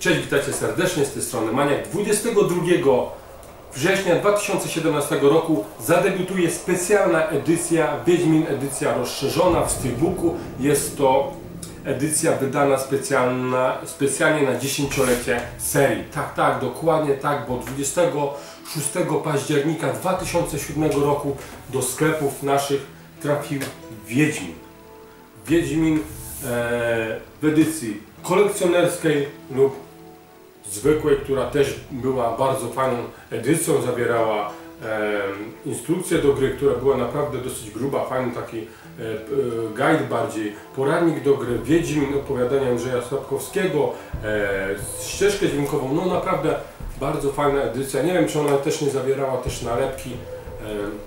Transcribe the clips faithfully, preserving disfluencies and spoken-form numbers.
Cześć, witajcie serdecznie, z tej strony Maniak. dwudziestego drugiego września dwa tysiące siedemnastego roku zadebiutuje specjalna edycja Wiedźmin, edycja rozszerzona w Steelbooku. Jest to edycja wydana specjalna, specjalnie na dziesięciolecie serii. Tak, tak, dokładnie tak, bo dwudziestego szóstego października dwa tysiące siódmego roku do sklepów naszych trafił Wiedźmin. Wiedźmin e, w edycji kolekcjonerskiej lub zwykłej, która też była bardzo fajną edycją, zawierała e, instrukcję do gry, która była naprawdę dosyć gruba, fajny taki e, e, guide bardziej, poradnik do gry, Wiedźmin, opowiadania Andrzeja Sapkowskiego, e, ścieżkę dźwiękową, no naprawdę bardzo fajna edycja. Nie wiem, czy ona też nie zawierała też nalepki. E,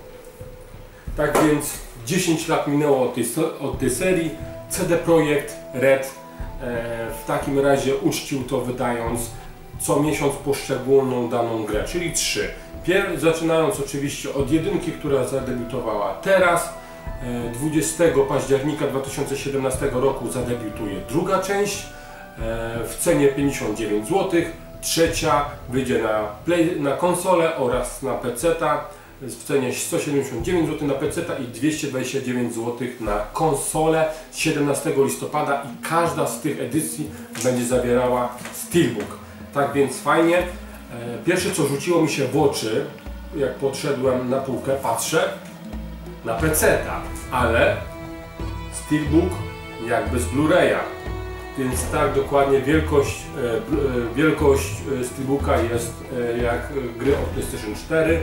tak więc dziesięć lat minęło od tej, od tej serii. C D Projekt Red e, w takim razie uczcił to, wydając co miesiąc poszczególną daną grę, czyli trzy. Pier zaczynając oczywiście od jedynki, która zadebiutowała teraz. E, dwudziestego października dwa tysiące siedemnastego roku zadebiutuje druga część e, w cenie pięćdziesiąt dziewięć złotych. Trzecia wyjdzie na, play, na konsolę oraz na peceta w cenie sto siedemdziesiąt dziewięć złotych na peceta i dwieście dwadzieścia dziewięć złotych na konsolę siedemnastego listopada, i każda z tych edycji będzie zawierała Steelbook. Tak więc fajnie. Pierwsze, co rzuciło mi się w oczy, jak podszedłem na półkę, patrzę na peceta, ale Steelbook jakby z Blu-raya. Więc tak dokładnie wielkość, wielkość Steelbooka jest jak gry od PlayStation cztery.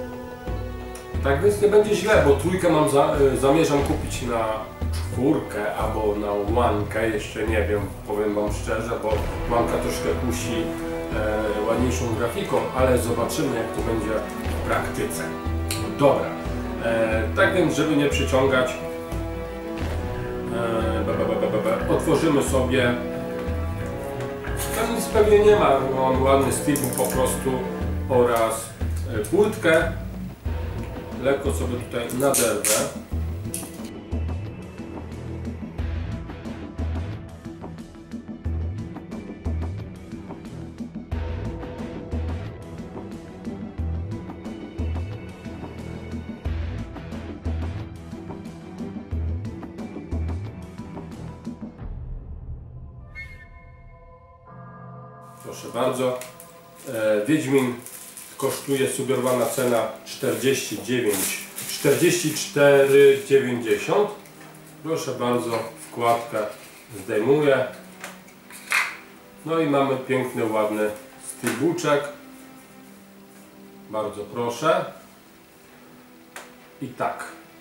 Tak więc nie będzie źle, bo trójkę mam za, zamierzam kupić na czwórkę albo na łankę, jeszcze nie wiem, powiem wam szczerze, bo łanka troszkę kusi e, ładniejszą grafiką, ale zobaczymy, jak to będzie w praktyce. Dobra, e, tak więc, żeby nie przyciągać, e, be, be, be, be, be, otworzymy sobie, tam nic pewnie nie ma, mam ładny Steelbook po prostu oraz e, płytkę. Lekko sobie tutaj naderwę. Proszę bardzo. E, Wiedźmin kosztuje sugerowana cena czterdzieści dziewięć, czterdzieści cztery dziewięćdziesiąt. Proszę bardzo, wkładkę zdejmuję. No i mamy piękny, ładny steelbooczek. Bardzo proszę. I tak.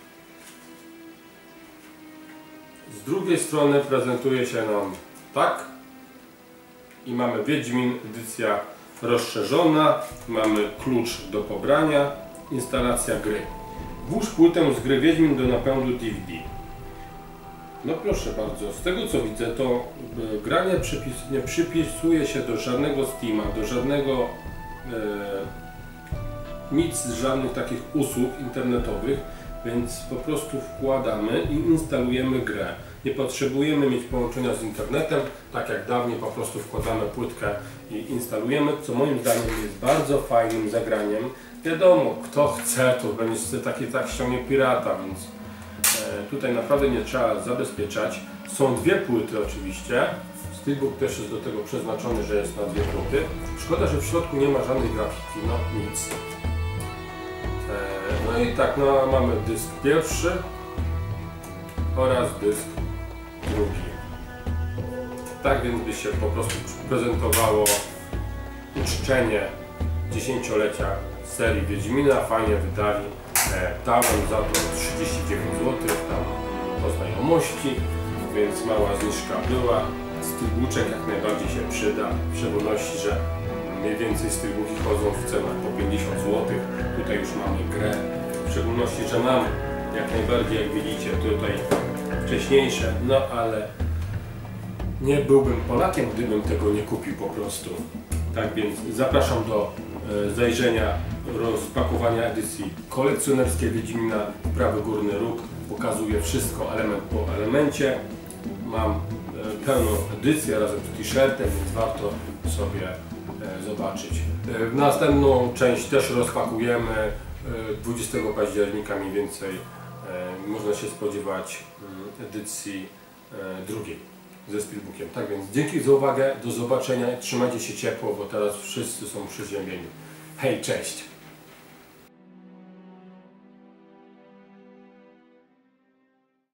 Z drugiej strony prezentuje się nam tak. I mamy Wiedźmin, edycja rozszerzona, mamy klucz do pobrania, instalacja gry. Włóż płytę z gry Wiedźmin do napędu D V D. No proszę bardzo, z tego co widzę, to gra nie, przypis, nie przypisuje się do żadnego Steama, do żadnego e, nic z żadnych takich usług internetowych, więc po prostu wkładamy i instalujemy grę. Nie potrzebujemy mieć połączenia z internetem, tak jak dawniej, po prostu wkładamy płytkę i instalujemy, co moim zdaniem jest bardzo fajnym zagraniem. Wiadomo, kto chce, to będzie taki tak ściągnie pirata, więc e, tutaj naprawdę nie trzeba zabezpieczać. Są dwie płyty oczywiście. Steelbook też jest do tego przeznaczony, że jest na dwie płyty. Szkoda, że w środku nie ma żadnej grafiki, no nic. E, no i tak, no, mamy dysk pierwszy oraz dysk drugi. Tak więc by się po prostu prezentowało uczczenie dziesięciolecia serii Wiedźmina. Fajnie wydali. E, dałem za to trzydzieści dziewięć złotych tam po znajomości, więc mała zniżka była. Steelbooczek jak najbardziej się przyda, w szczególności, że mniej więcej steelbooki chodzą w cenach po pięćdziesiąt złotych. Tutaj już mamy grę, w szczególności, że mam jak najbardziej, jak widzicie, tutaj wcześniejsze, no ale nie byłbym Polakiem, gdybym tego nie kupił po prostu. Tak więc zapraszam do e, zajrzenia, rozpakowania edycji kolekcjonerskiej Wiedźmina. Prawy górny róg pokazuje wszystko element po elemencie. Mam e, pełną edycję razem z t-shirtem, więc warto sobie e, zobaczyć. E, następną część też rozpakujemy e, dwudziestego października mniej więcej. E, można się spodziewać e, edycji e, drugiej ze Steelbookiem. Tak więc dzięki za uwagę, do zobaczenia, trzymajcie się ciepło, bo teraz wszyscy są przeziębieni. Hej, cześć!